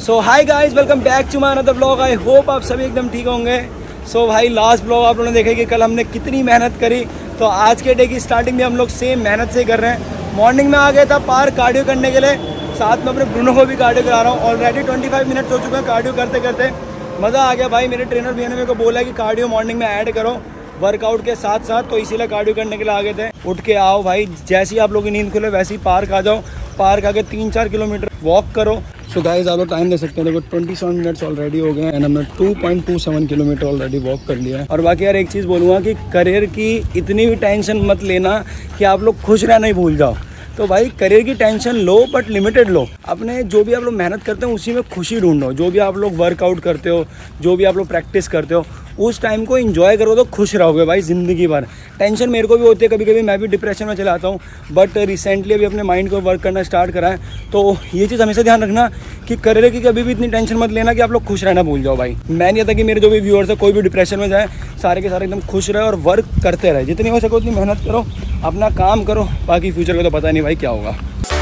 So hi guys, welcome back to my another blog. I hope आप सभी एकदम ठीक होंगे। सो भाई लास्ट ब्लॉग आप लोगों ने देखा कि कल हमने कितनी मेहनत करी, तो आज के डे की स्टार्टिंग भी हम लोग सेम मेहनत से ही कर रहे हैं। मॉर्निंग में आ गया था पार्क कार्डियो करने के लिए, साथ में अपने ब्रूनो को भी कार्डियो करा रहा हूँ। ऑलरेडी 25 मिनट्स हो चुके हैं कार्डियो करते करते। मज़ा आ गया भाई। मेरे ट्रेनर भैया ने मेरे को बोला है कि कार्डियो मॉर्निंग में ऐड करो वर्कआउट के साथ साथ, तो इसीलिए कार्डियो करने के लिए आ गए थे। उठ के आओ भाई, जैसे ही आप लोगों की नींद खुले वैसे ही पार्क आ जाओ। पार्क आके 3-4 किलोमीटर वॉक करो। सो गाइस आप लोग टाइम दे सकते हैं, देखो 27 मिनट्स ऑलरेडी हो गए हैं एंड हमने 2.27 किलोमीटर ऑलरेडी वॉक कर लिया है। और बाकी यार एक चीज़ बोलूँगा कि करियर की इतनी भी टेंशन मत लेना कि आप लोग खुश रहना ही भूल जाओ। तो भाई करियर की टेंशन लो बट लिमिटेड लो। अपने जो भी आप लोग मेहनत करते हो उसी में खुशी ढूंढो। जो भी आप लोग वर्कआउट करते हो, जो भी आप लोग प्रैक्टिस करते हो, उस टाइम को एंजॉय करो तो खुश रहोगे भाई ज़िंदगी भर। टेंशन मेरे को भी होती है कभी कभी, मैं भी डिप्रेशन में चला आता हूँ, बट रिसेंटली अभी अपने माइंड को वर्क करना स्टार्ट करा है। तो ये चीज़ हमेशा ध्यान रखना कि करियर की कभी भी इतनी टेंशन मत लेना कि आप लोग खुश रहना भूल जाओ भाई। मैं नहीं था कि मेरे जो भी व्यूअर्स है कोई भी डिप्रेशन में जाए, सारे के सारे एकदम खुश रहे और वर्क करते रहे। जितनी हो सके उतनी मेहनत करो, अपना काम करो, बाकी फ्यूचर का तो पता नहीं भाई क्या होगा।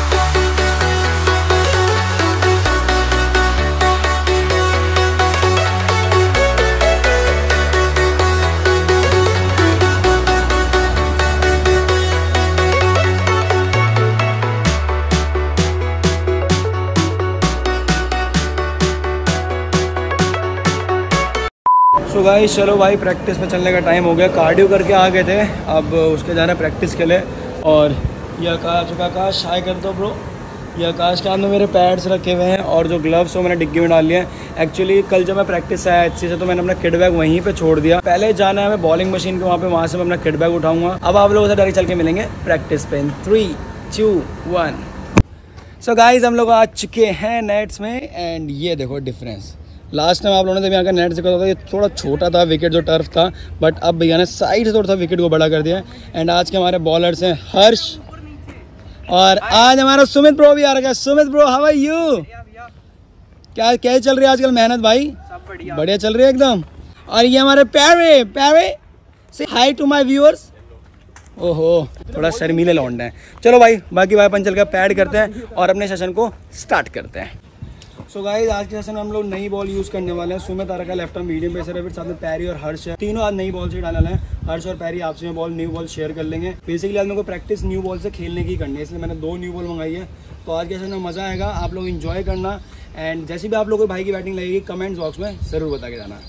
सो गाइस चलो भाई प्रैक्टिस पे चलने का टाइम हो गया। कार्डियो करके आ गए थे, अब उसके जाना प्रैक्टिस के लिए। और ये आकाश हाय कर दो ब्रो। ये आकाश के हाथ में मेरे पैड्स रखे हुए हैं और जो ग्लव्स हो मैंने डिग्गी में डाल लिए हैं। एक्चुअली कल जब मैं प्रैक्टिस आया अच्छे से तो मैंने अपना किट बैग वहीं पे छोड़ दिया। पहले जाना है हमें बॉलिंग मशीन के वहाँ से मैं अपना किट बैग उठाऊँगा। अब आप लोगों से डायरेक्ट चल के मिलेंगे प्रैक्टिस पे। 3, 2, 1। सो गाइज हम लोग आ चुके हैं नेट्स में एंड ये देखो डिफरेंस। लास्ट टाइम आप लोगों ने जब यहाँ का नेट देखा था ये थोड़ा छोटा था विकेट जो टर्फ था, बट अब भैया ने साइड से थोड़ा सा विकेट को बड़ा कर दिया। एंड आज के हमारे बॉलर्स हैं हर्ष और आज हमारा सुमित ब्रो भी आ रहा है। Sumit bro how are you? क्या चल रही है आजकल मेहनत भाई? सब बढ़िया चल रही है एकदम। और ये हमारे प्यारे से हाई टू माई व्यूअर्स। ओहो थोड़ा शर्मीले लौंडे हैं। चलो भाई बाकी भाई अपन चल कर पैड करते हैं और अपने सेशन को स्टार्ट करते हैं। सो गाइस आज के सेशन में हम लोग नई बॉल यूज़ करने वाले हैं। सुमित आ रखा है लेफ्ट आर्म मीडियम पेसर है, फिर साथ में पैरी और हर्ष है। तीनों आज नई बॉल से डालना है। हर्ष और पैरी आपसे में बॉल न्यू बॉल शेयर कर लेंगे। बेसिकली आज मेरे को प्रैक्टिस न्यू बॉल से खेलने की करनी है, इसलिए मैंने 2 न्यू बॉल मंगाई है। तो आज के सेशन में मज़ा आएगा, आप लोग इन्जॉय करना। एंड जैसे भी आप लोग को भाई की बैटिंग लगेगी कमेंट्स बॉक्स में ज़रूर बता के जाना।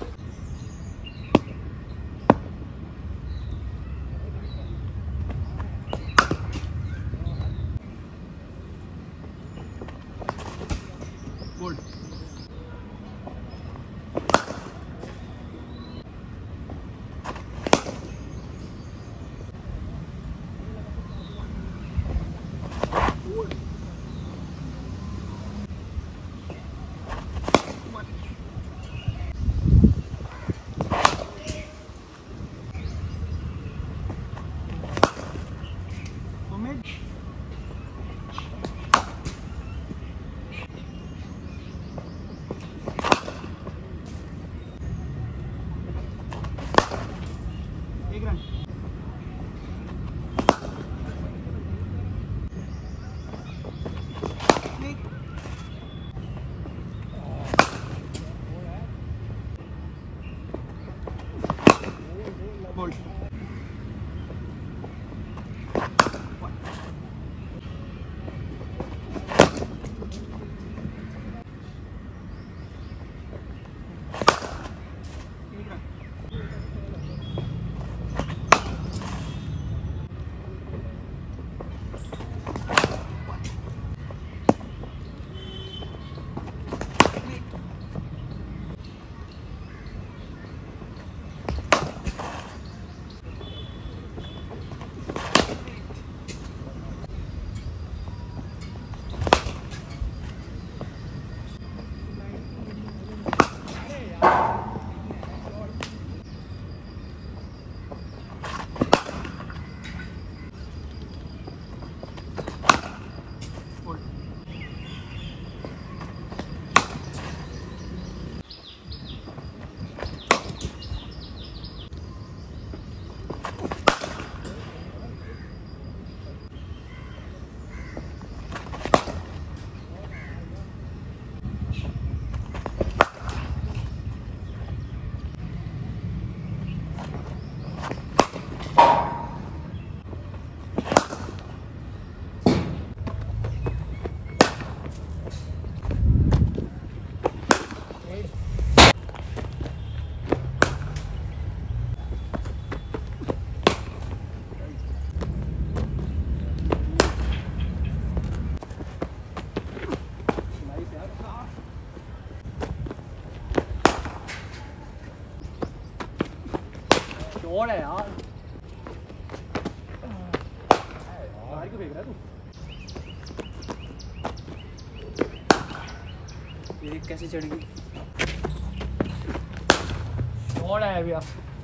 गुड। शॉट है यार। बाहर क्यों फेंक रहा है तू? ये कैसे चढ़ गई? शॉट है अभी आप।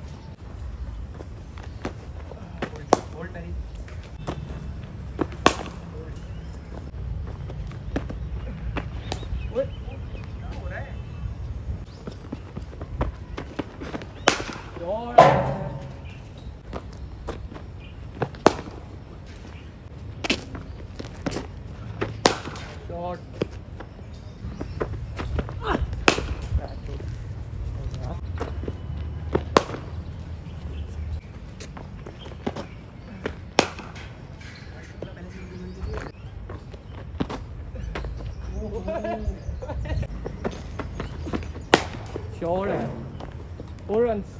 शॉट है 4 रन्स।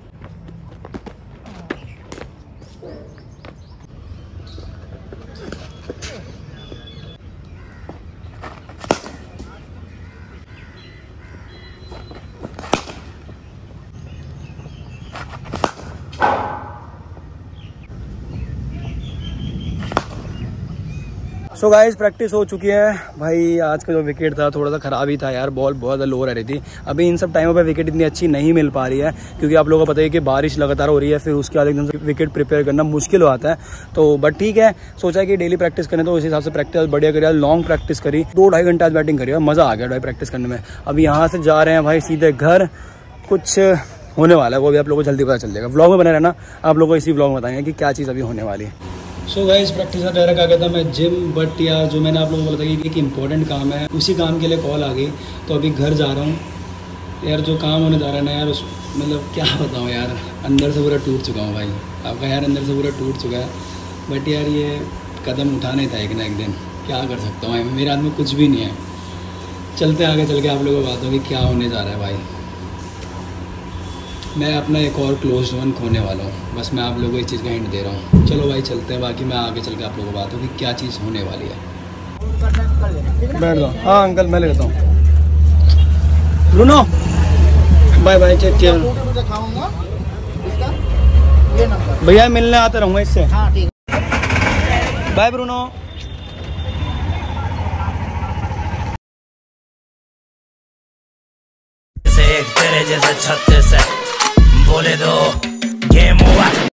सो गाइस प्रैक्टिस हो चुकी है भाई। आज का जो विकेट था थोड़ा सा ख़राब ही था यार, बॉल बहुत लो रह रही थी। अभी इन सब टाइमों पे विकेट इतनी अच्छी नहीं मिल पा रही है क्योंकि आप लोगों को पता है कि बारिश लगातार हो रही है, फिर उसके बाद एकदम से विकेट प्रिपेयर करना मुश्किल हो आता है। तो बट ठीक है, सोचा कि डेली प्रैक्टिस करें, तो उस हिसाब से प्रैक्टिस बढ़िया करी, लॉन्ग प्रैक्टिस करी, 2-2.5 घंटे आज बैटिंग करी, मज़ा आ गया भाई प्रैक्टिस करने में। अभी यहाँ से जा रहे हैं भाई सीधे घर, कुछ होने वाला है वो भी आप लोगों को जल्दी पता चल जाएगा। व्लॉग में बने रहना, आप लोगों को इसी व्लॉग में बताएंगे कि क्या चीज़ अभी होने वाली है। सो गाइस प्रैक्टिस का डायरेक्ट आ गया था मैं जिम, बट यार जो मैंने आप लोगों को बोला था कि एक इंपॉर्टेंट काम है, उसी काम के लिए कॉल आ गई, तो अभी घर जा रहा हूँ यार। जो काम होने जा रहा है ना यार, उस मतलब क्या बताऊँ यार, अंदर से पूरा टूट चुका हूँ भाई। आपका यार अंदर से पूरा टूट चुका है, बट यार ये कदम उठाना ही था एक ना एक दिन, क्या कर सकता हूँ, मेरे हाथ में कुछ भी नहीं है। चलते आगे चल के आप लोगों को बात होगी क्या होने जा रहा है भाई। मैं अपना एक और क्लोज वन खोने वाला हूँ, बस मैं आप लोगों को इस चीज़ का हिंट दे रहा हूँ। चलो भाई चलते हैं, बाकी मैं आगे चल के आप लोगों को बात होगी क्या चीज़ होने वाली है। बैठ जाओ। हाँ अंकल मैं लेता हूँ। Bruno bye bye, take care भैया, मिलने आते रहूँगा इससे। हाँ ठीक, बाय ब्रूनो। तेरे जैसा छत्ते से बोले दो गेम हुआ।